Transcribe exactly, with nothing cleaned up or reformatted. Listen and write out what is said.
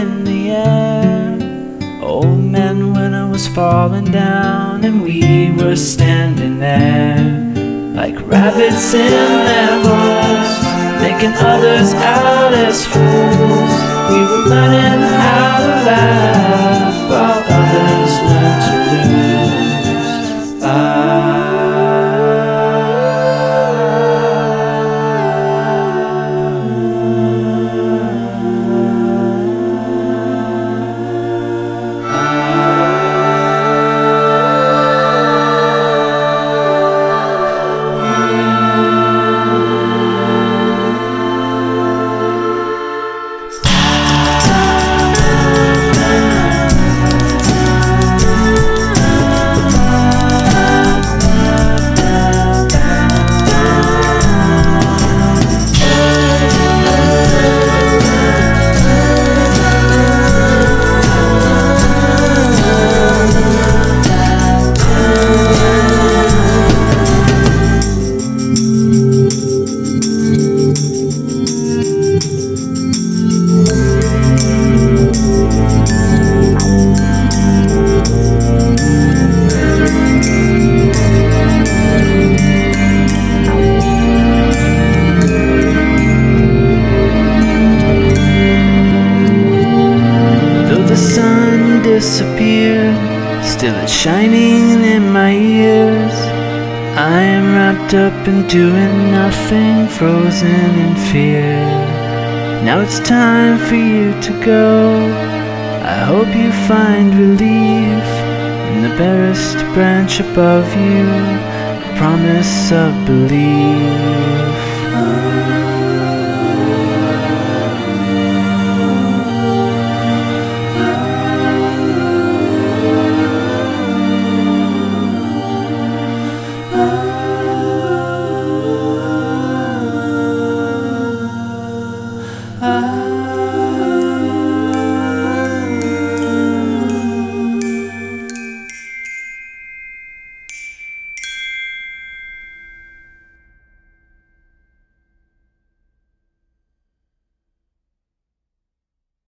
in the air. Old men when I was falling down, and we were standing there like rabbits in their holes, making others out as fools. We were learning how to laugh while others learned to lose. I disappeared, still it's shining in my ears. I am wrapped up in doing nothing, frozen in fear. Now it's time for you to go. I hope you find relief in the barest branch above you, the promise of belief.